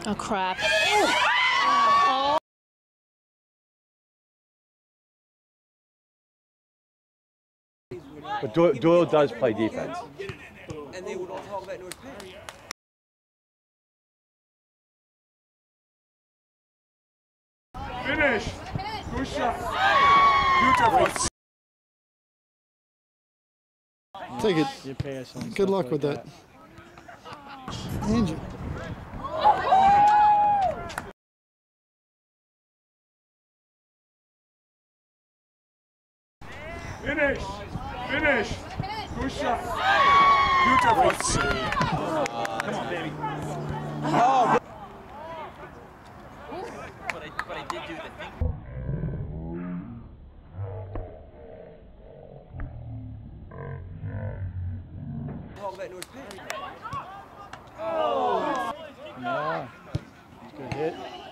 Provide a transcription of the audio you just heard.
Oh, crap. Oh. But Doyle does play defense. And they would all talk about North Penn. Finish! Good shot! Beautiful! Take it. Good luck with that. Angel. Finish! Finish! Good shot! Beautiful! Come on, baby. Oh! But I did do the thing. Talk about North Penn. Yeah. Good hit.